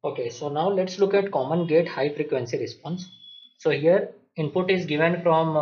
Okay, so now let's look at common gate high frequency response. So here input is given from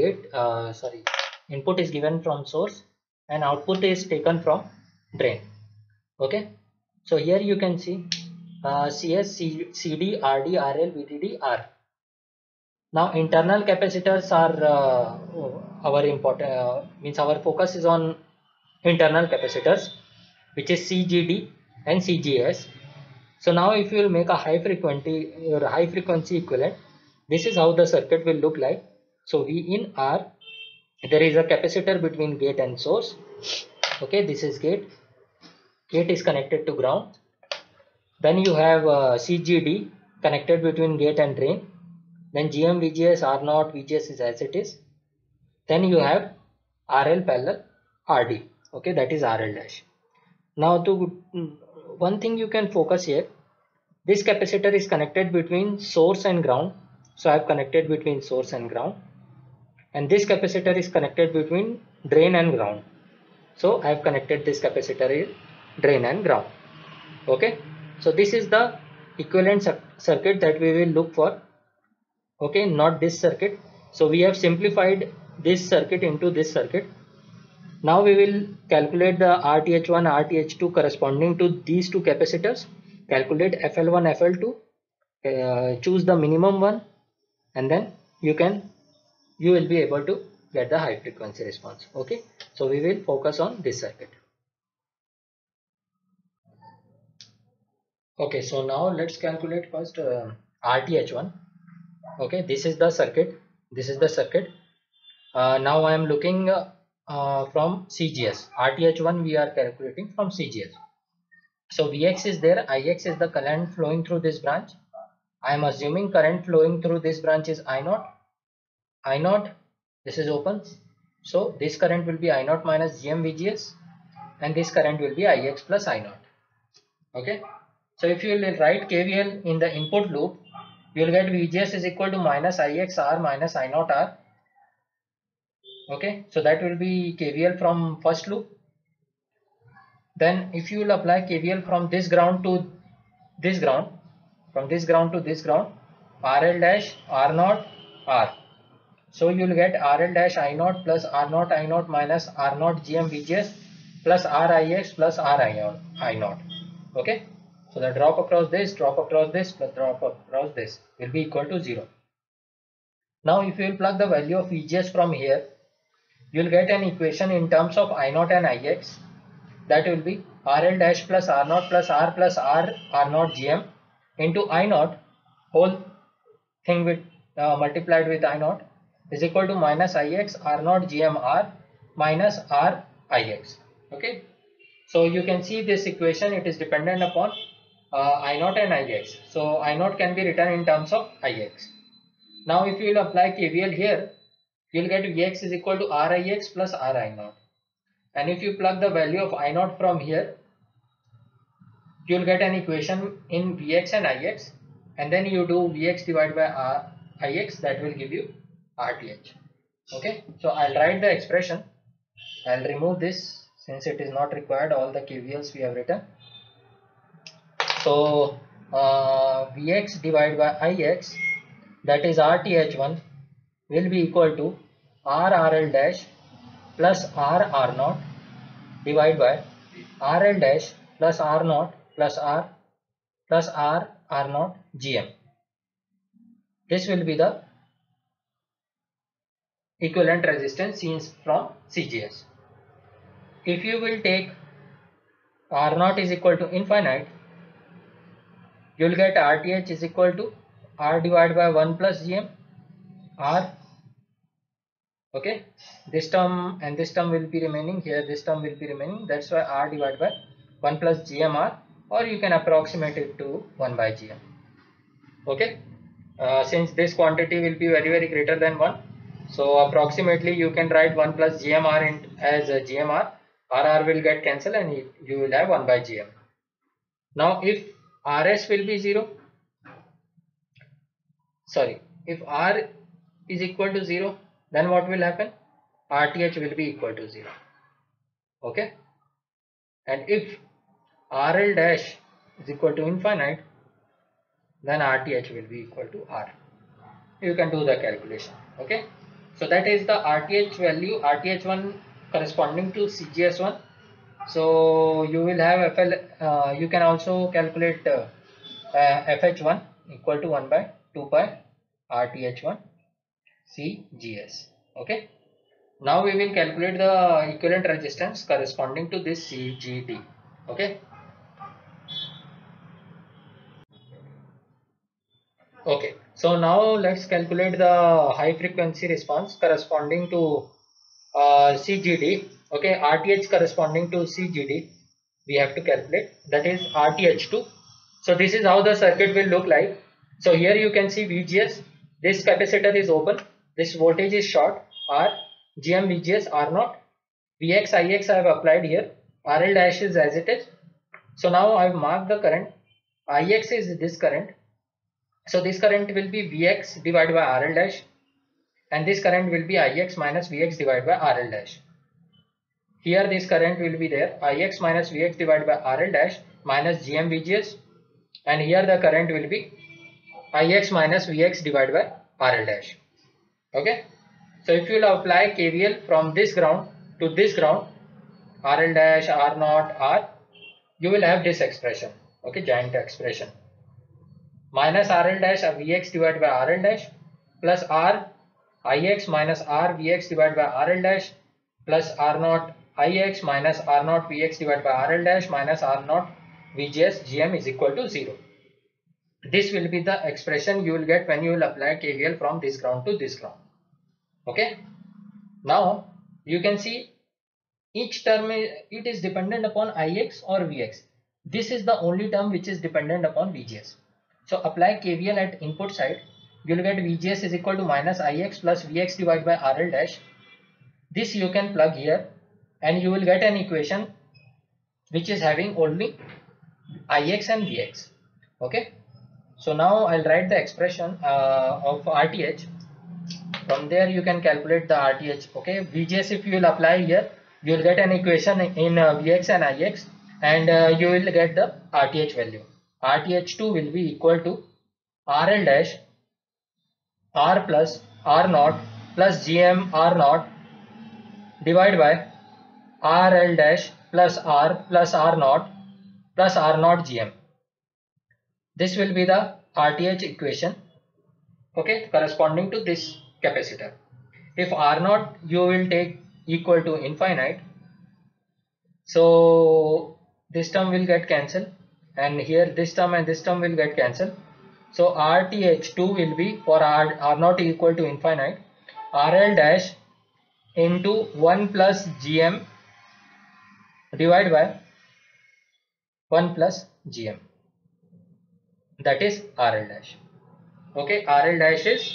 input is given from source and output is taken from drain. Okay, so here you can see CS, CD, RD, RL, VDD, R. Now internal capacitors are our important means our focus is on internal capacitors, which is CGD and CGS. So now if you will make a high frequency equivalent, this is how the circuit will look like. So V in R, there is a capacitor between gate and source. Okay, this is gate. Gate is connected to ground. Then you have CGD connected between gate and drain. Then GM, VGS, R0, VGS is as it is. Then you have RL parallel RD. Okay, that is RL dash. Now one thing you can focus here. This capacitor is connected between source and ground. So I have connected between source and ground. And this capacitor is connected between drain and ground. So I have connected this capacitor in drain and ground. Okay. So this is the equivalent circuit that we will look for. Okay, not this circuit. So we have simplified this circuit into this circuit. Now we will calculate the RTH1, RTH2 corresponding to these two capacitors. Calculate FL1, FL2. Choose the minimum one, and then you will be able to get the high frequency response. Okay, so we will focus on this circuit. Okay, so now let's calculate first RTH1. Okay, this is the circuit. Now I am looking from CGS. RTH1 we are calculating from CGS. So Vx is there, Ix is the current flowing through this branch. I am assuming current flowing through this branch is I0. I0, this is open. So this current will be I0 minus GM and this current will be Ix plus I0. Okay. So if you will write KVL in the input loop, you will get VGS is equal to minus Ix R minus I0 R. Okay. So that will be KVL from first loop. Then if you will apply KVL from this ground to this ground, from this ground to this ground, RL dash R0 R. So you will get RL dash I0 plus R0 I0 minus R0 GM VGS plus RIX plus RI0. Okay. So the drop across this plus drop across this will be equal to 0. Now if you will plug the value of VGS from here, you will get an equation in terms of I0 and Ix. That will be RL dash plus R0 plus R plus R0 GM into I0 whole thing with multiplied with I0 is equal to minus Ix R0 GMR minus R Ix. Okay. So you can see this equation, it is dependent upon I0 and Ix. So I0 can be written in terms of Ix. Now if you will apply KVL here, you will get Vx is equal to Rix plus Ri0. And if you plug the value of I0 from here, you will get an equation in Vx and Ix, and then you do Vx divided by Ix, that will give you RTH. Okay, so I'll write the expression. I'll remove this since it is not required, all the KVLs we have written. So Vx divided by Ix, that is RTH1, will be equal to RRL dash plus RR0 divided by RL dash plus R0 plus R plus R0 GM. This will be the equivalent resistance seen from CGS. If you will take R0 is equal to infinite, you will get RTH is equal to R divided by 1 plus GM R. Okay, this term and this term will be remaining here, this term will be remaining, that's why R divided by 1 plus GMR, or you can approximate it to 1 by GM. Okay, since this quantity will be very greater than 1, so approximately you can write 1 plus GMR as a GMR, RR will get cancelled and you will have 1 by GM. Now if RS will be 0, if R is equal to 0, then what will happen? RTH will be equal to 0. Okay, and if RL dash is equal to infinite, then RTH will be equal to R. You can do the calculation. Okay, so that is the RTH value, RTH1 corresponding to CGS1. So you will have FL, you can also calculate FH1 equal to 1 by 2 pi RTH1 CGS. Okay, now we will calculate the equivalent resistance corresponding to this CGD. Okay. Okay, so now let's calculate the high frequency response corresponding to CGD. Okay, RTH corresponding to CGD we have to calculate, that is RTH2. So this is how the circuit will look like. So here you can see VGS, this capacitor is open, this voltage is short, R, GM VGS, R0, Vx, Ix I have applied here, RL dash is as it is. So now I have marked the current, Ix is this current. So this current will be Vx divided by RL dash, and this current will be Ix minus Vx divided by RL dash. Here this current will be there, Ix minus Vx divided by RL dash minus Gm VGS, and here the current will be Ix minus Vx divided by RL dash. Okay, so if you will apply KVL from this ground to this ground, RL dash, R0, R, you will have this expression. Okay, giant expression, minus RL dash Vx divided by RL dash plus R Ix minus R Vx divided by RL dash plus R0 Ix minus R0 Vx divided by RL dash minus R0 VGS Gm is equal to 0. This will be the expression you will get when you will apply KVL from this ground to this ground. Okay. Now you can see each term it is dependent upon Ix or Vx. This is the only term which is dependent upon VGS. So apply KVL at input side. You will get VGS is equal to minus Ix plus Vx divided by RL dash. This you can plug here and you will get an equation which is having only Ix and Vx. Okay. So now I'll write the expression of RTH. From there you can calculate the RTH. Okay, VGS if you will apply here, you will get an equation in Vx and Ix, and you will get the RTH value. RTH2 will be equal to RL dash R plus R0 plus GM R0 divided by RL dash plus R plus R0 plus R0 GM. This will be the RTH equation, okay, corresponding to this capacitor. If R0 you will take equal to infinite, so this term will get cancelled, and here this term and this term will get cancelled. So RTH2 will be, for R0 equal to infinite, RL dash into 1 plus GM divided by 1 plus GM, that is RL dash. Okay, RL dash is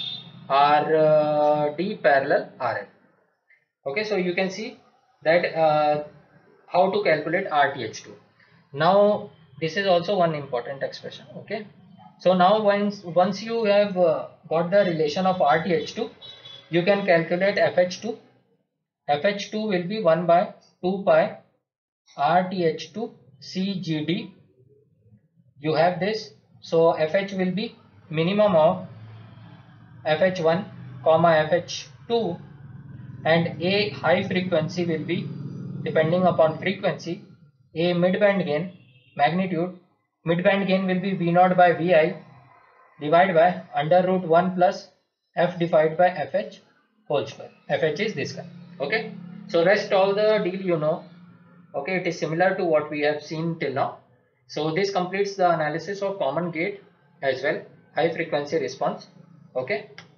RD parallel RL. Okay, so you can see that how to calculate RTH2. Now this is also one important expression. Okay, so now once you have got the relation of RTH2, you can calculate FH2. FH2 will be 1 by 2 pi RTH2 CGD. You have this, so FH will be minimum of FH1 comma FH2, and A high frequency will be, depending upon frequency, A midband gain, magnitude, midband gain will be V0 by Vi divided by under root 1 plus F divided by FH whole square. FH is this guy. Okay, so rest all the deal you know. Okay, it is similar to what we have seen till now. So this completes the analysis of common gate as well, high frequency response. Okay.